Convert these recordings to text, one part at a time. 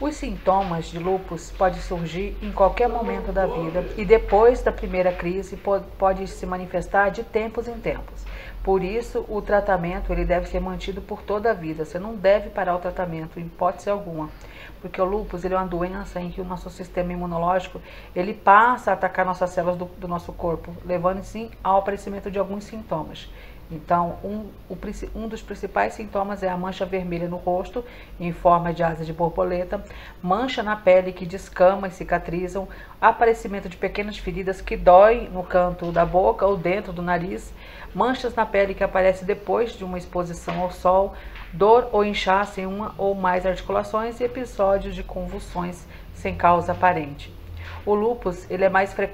Os sintomas de lúpus podem surgir em qualquer momento da vida e depois da primeira crise pode se manifestar de tempos em tempos. Por isso, o tratamento ele deve ser mantido por toda a vida. Você não deve parar o tratamento, em hipótese alguma. Porque o lúpus ele é uma doença em que o nosso sistema imunológico ele passa a atacar nossas células do nosso corpo, levando sim ao aparecimento de alguns sintomas. Então, um dos principais sintomas é a mancha vermelha no rosto, em forma de asa de borboleta, mancha na pele que descama e cicatrizam, aparecimento de pequenas feridas que doem no canto da boca ou dentro do nariz, manchas na pele que aparecem depois de uma exposição ao sol, dor ou inchaço em uma ou mais articulações e episódios de convulsões sem causa aparente. O lúpus ele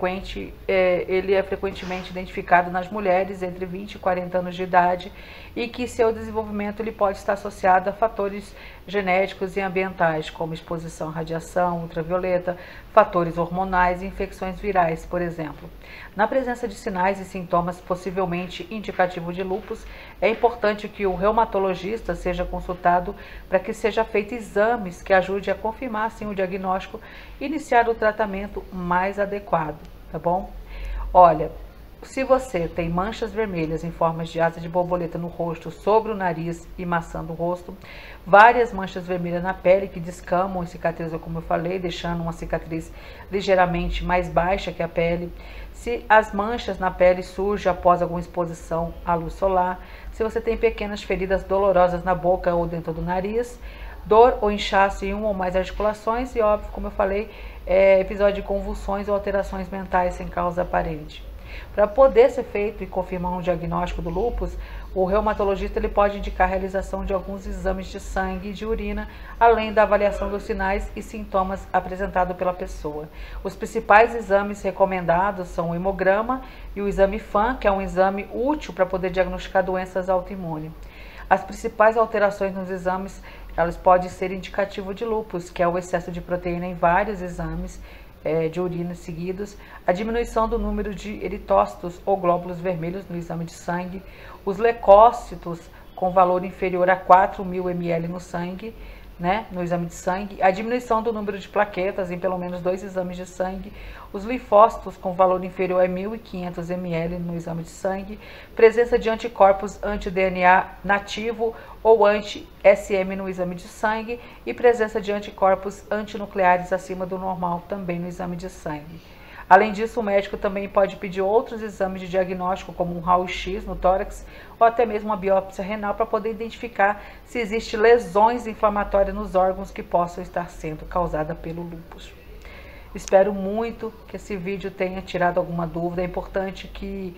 é frequentemente identificado nas mulheres entre 20 e 40 anos de idade e que seu desenvolvimento ele pode estar associado a fatores genéticos e ambientais, como exposição à radiação ultravioleta, fatores hormonais e infecções virais, por exemplo. Na presença de sinais e sintomas possivelmente indicativos de lúpus, é importante que o reumatologista seja consultado para que seja feito exames que ajudem a confirmar assim, o diagnóstico e iniciar o tratamento mais adequado, tá bom? Olha, se você tem manchas vermelhas em formas de asa de borboleta no rosto, sobre o nariz e maçã do rosto, várias manchas vermelhas na pele que descamam e cicatrizam, como eu falei, deixando uma cicatriz ligeiramente mais baixa que a pele, se as manchas na pele surgem após alguma exposição à luz solar, se você tem pequenas feridas dolorosas na boca ou dentro do nariz, dor ou inchaço em uma ou mais articulações e, óbvio, como eu falei, episódio de convulsões ou alterações mentais sem causa aparente. Para poder ser feito e confirmar um diagnóstico do lúpus, o reumatologista ele pode indicar a realização de alguns exames de sangue e de urina, além da avaliação dos sinais e sintomas apresentados pela pessoa. Os principais exames recomendados são o hemograma e o exame FAM, que é um exame útil para poder diagnosticar doenças autoimunes. As principais alterações nos exames elas podem ser indicativo de lúpus, que é o excesso de proteína em vários exames de urina seguidos, a diminuição do número de eritócitos ou glóbulos vermelhos no exame de sangue, os leucócitos com valor inferior a 4.000 ml no sangue, no exame de sangue, a diminuição do número de plaquetas em pelo menos 2 exames de sangue, os linfócitos com valor inferior a 1.500 ml no exame de sangue, presença de anticorpos anti-DNA nativo ou anti-SM no exame de sangue e presença de anticorpos antinucleares acima do normal também no exame de sangue. Além disso, o médico também pode pedir outros exames de diagnóstico, como um raio-x no tórax ou até mesmo uma biópsia renal para poder identificar se existem lesões inflamatórias nos órgãos que possam estar sendo causadas pelo lúpus. Espero muito que esse vídeo tenha tirado alguma dúvida. É importante que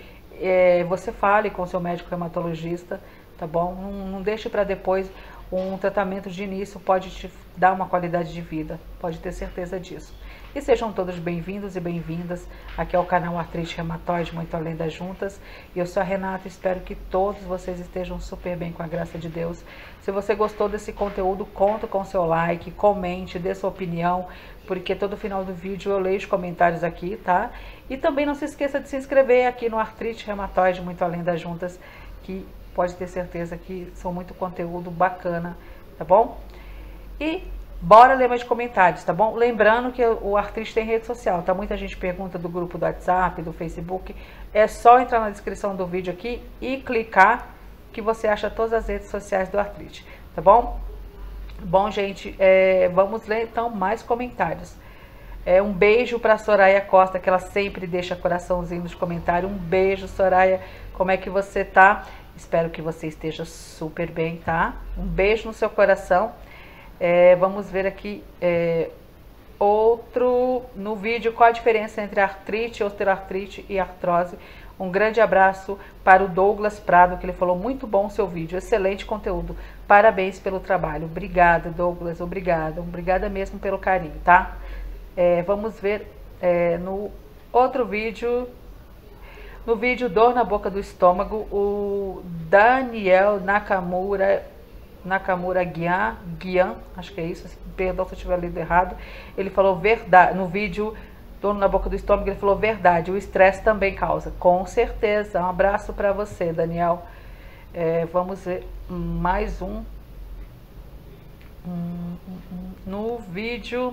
você fale com seu médico reumatologista, tá bom? Não deixe para depois. Um tratamento de início pode te dar uma qualidade de vida, pode ter certeza disso. E sejam todos bem-vindos e bem-vindas aqui ao canal Artrite Reumatoide Muito Além das Juntas. Eu sou a Renata, espero que todos vocês estejam super bem com a graça de Deus. Se você gostou desse conteúdo, conta com seu like, comente, dê sua opinião, porque todo final do vídeo eu leio os comentários aqui, tá? E também não se esqueça de se inscrever aqui no Artrite Reumatoide Muito Além das Juntas, que pode ter certeza que são muito conteúdo bacana, tá bom? E bora ler mais comentários, tá bom? Lembrando que o Artrite tem rede social, tá? Muita gente pergunta do grupo do WhatsApp, do Facebook. É só entrar na descrição do vídeo aqui e clicar que você acha todas as redes sociais do Artrite, tá bom? Bom, gente, vamos ler então mais comentários. Um beijo para Soraya Costa, que ela sempre deixa coraçãozinho nos comentários. Um beijo, Soraya. Como é que você tá? Espero que você esteja super bem, tá? Um beijo no seu coração. Vamos ver aqui outro no vídeo, qual a diferença entre artrite, osteoartrite e artrose. Um grande abraço para o Douglas Prado, que ele falou muito bom o seu vídeo, excelente conteúdo, parabéns pelo trabalho. Obrigada, Douglas, obrigada mesmo pelo carinho, tá? Vamos ver no outro vídeo. No vídeo Dor na Boca do Estômago, o Daniel Nakamura Guian, acho que é isso, perdão se eu tiver lido errado, ele falou verdade, no vídeo Dor na Boca do Estômago, ele falou verdade, o estresse também causa, com certeza. Um abraço para você, Daniel. Vamos ver mais um. no vídeo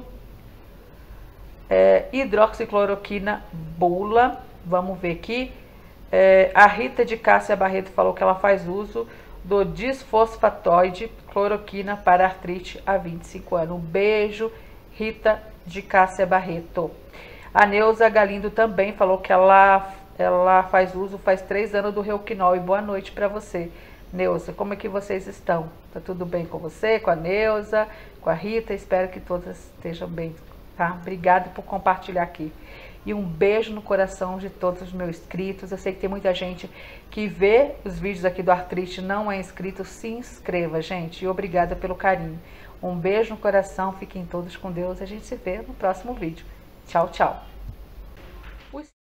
hidroxicloroquina bula. Vamos ver aqui. A Rita de Cássia Barreto falou que ela faz uso do disfosfatoide cloroquina para artrite há 25 anos. Um beijo, Rita de Cássia Barreto. A Neuza Galindo também falou que ela faz uso faz 3 anos do Reuquinol. E boa noite para você, Neuza. Como é que vocês estão? Tá tudo bem com você, com a Neuza, com a Rita? Espero que todas estejam bem, tá? Obrigada por compartilhar aqui. E um beijo no coração de todos os meus inscritos. Eu sei que tem muita gente que vê os vídeos aqui do Artrite, não é inscrito. Se inscreva, gente. E obrigada pelo carinho. Um beijo no coração. Fiquem todos com Deus. A gente se vê no próximo vídeo. Tchau, tchau.